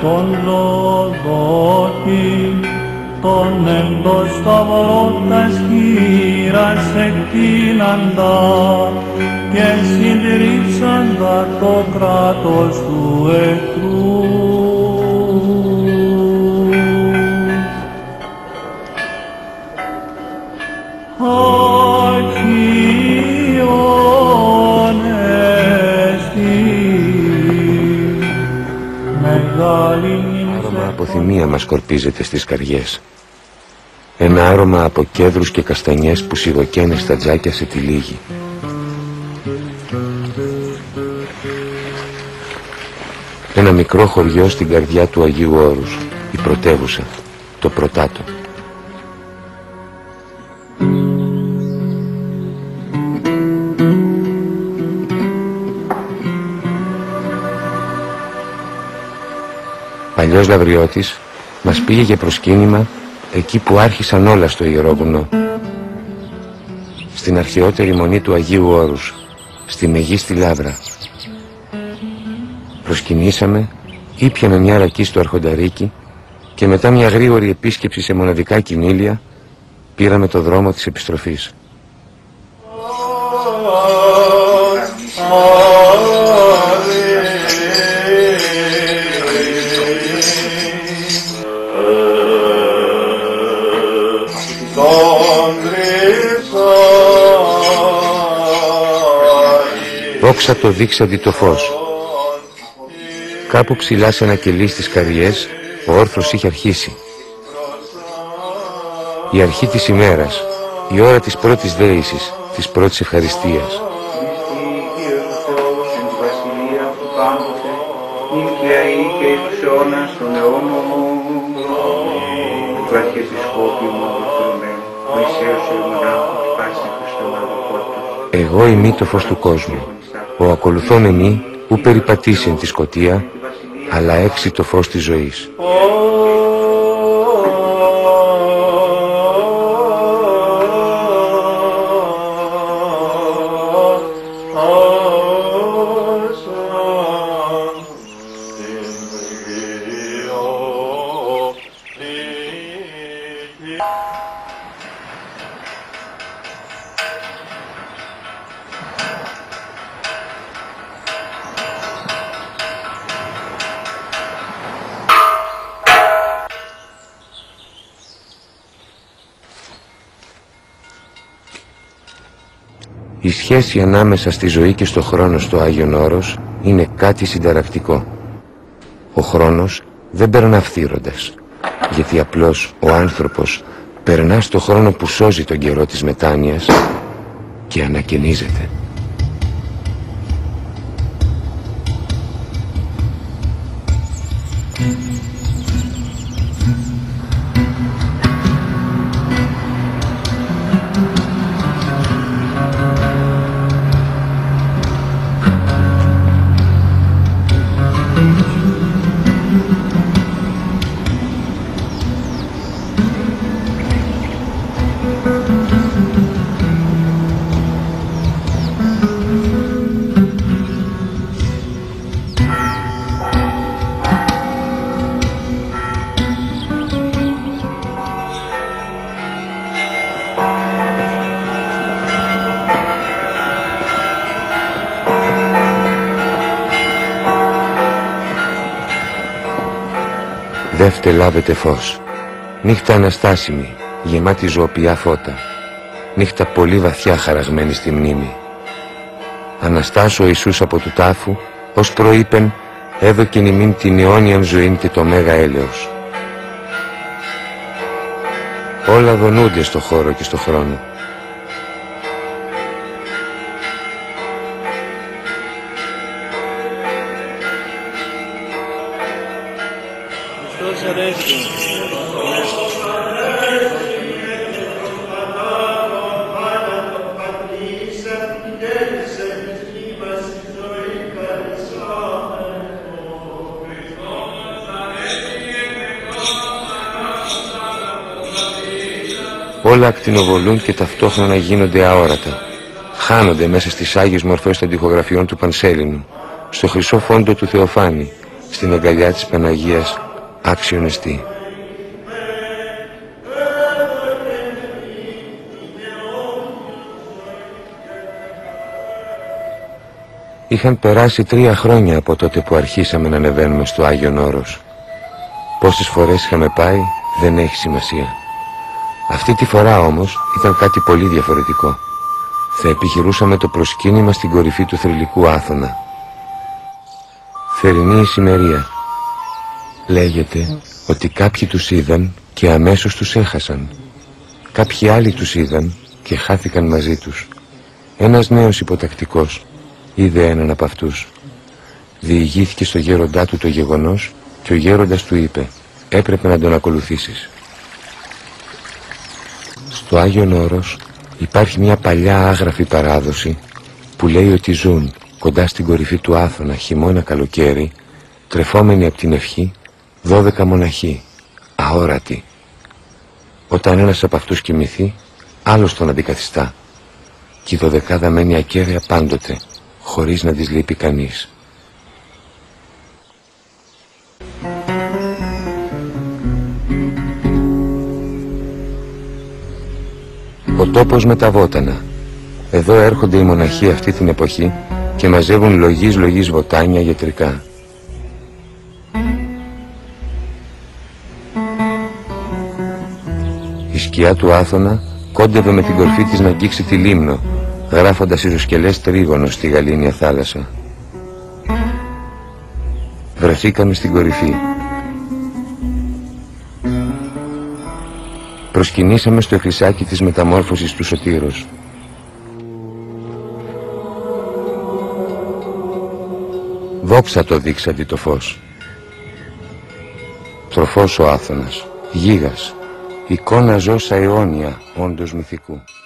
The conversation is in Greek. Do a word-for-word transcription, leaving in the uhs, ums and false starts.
τον λοδότη, τον εντός σταυρό τας χείρας εκτείναντα και συντρίψαντα το κράτος του εχθρού. Άρωμα από θυμία μας σκορπίζεται στις καρδιές. Ένα άρωμα από κέδρους και καστανιές που σιγοκαίνε στα τζάκια σε τυλίγη. Ένα μικρό χωριό στην καρδιά του Αγίου Όρους, η πρωτεύουσα, το Πρωτάτο. Παλιός Λαβριώτης μας πήγε για προσκύνημα εκεί που άρχισαν όλα στο Ιερό Βουνό, στην αρχαιότερη μονή του Αγίου Όρους, στη Μεγίστη Λάβρα. Προσκυνήσαμε, ήπιαμε μια ρακή στο Αρχονταρίκι και μετά μια γρήγορη επίσκεψη σε μοναδικά κηνήλια πήραμε το δρόμο της επιστροφής. Δόξα το δείξαντι το φως. Κάπου ψηλά σε ένα κελί στις καριές ο όρθρος είχε αρχίσει. Η αρχή της ημέρας, η ώρα της πρώτης δέησης, της πρώτης ευχαριστίας. Εγώ είμαι το φως του κόσμου. Ο ακολουθών εμεί που περιπατήσει τη σκοτία, αλλά έξι το φως της ζωής. Η σχέση ανάμεσα στη ζωή και στο χρόνο στο Άγιον Όρος είναι κάτι συνταρακτικό. Ο χρόνος δεν περνά φθύροντας, γιατί απλώς ο άνθρωπος περνά στο χρόνο που σώζει τον καιρό της μετάνοιας και ανακαινίζεται. Δεύτε λάβετε φως. Νύχτα αναστάσιμη, γεμάτη ζωοποιά φώτα. Νύχτα πολύ βαθιά χαραγμένη στη μνήμη. Αναστάσω ο Ιησούς από του τάφου, ως προείπεν, έδωκεν ημίν την αιώνιαν ζωήν και το μέγα έλεος. Όλα δονούνται στο χώρο και στο χρόνο. Όλα ακτινοβολούν και ταυτόχρονα γίνονται αόρατα. Χάνονται μέσα στις άγιες μορφές των τοιχογραφιών του Πανσέλινου, στο χρυσό φόντο του Θεοφάνη, στην αγκαλιά της Παναγίας άξιον εστί. Είχαν περάσει τρία χρόνια από τότε που αρχίσαμε να ανεβαίνουμε στο Άγιον Όρος. Πόσες φορές είχαμε πάει δεν έχει σημασία. Αυτή τη φορά όμως ήταν κάτι πολύ διαφορετικό. Θα επιχειρούσαμε το προσκύνημα στην κορυφή του θρυλικού Άθωνα. Θερινή ησημερία. Λέγεται ότι κάποιοι τους είδαν και αμέσως τους έχασαν. Κάποιοι άλλοι τους είδαν και χάθηκαν μαζί τους. Ένας νέος υποτακτικός είδε έναν από αυτούς. Διηγήθηκε στο γέροντά του το γεγονός και ο γέροντας του είπε: έπρεπε να τον ακολουθήσεις. Στο Άγιον Όρος υπάρχει μια παλιά άγραφη παράδοση που λέει ότι ζουν κοντά στην κορυφή του Άθωνα χειμώνα καλοκαίρι, τρεφόμενοι από την ευχή, δώδεκα μοναχοί, αόρατοι. Όταν ένας από αυτούς κοιμηθεί, άλλος τον αντικαθιστά και η δωδεκάδα μένει ακέραια πάντοτε, χωρίς να της λείπει κανείς. Ο τόπος μεταβότανα. Εδώ έρχονται οι μοναχοί αυτή την εποχή και μαζεύουν λογής λογής βοτάνια γιατρικά. Η σκιά του Άθωνα κόντευε με την κορφή της να αγγίξει τη Λίμνο, γράφοντας ισοσκελές τρίγωνο στη γαλήνια θάλασσα. Βρεθήκαμε στην κορυφή. Προσκυνήσαμε στο χρυσάκι της μεταμόρφωσης του Σωτήρος. Δόξα το δείξαντι το φως. Τροφός ο Άθωνας, γίγας, εικόνα ζώσα αιώνια, όντως μυθικού.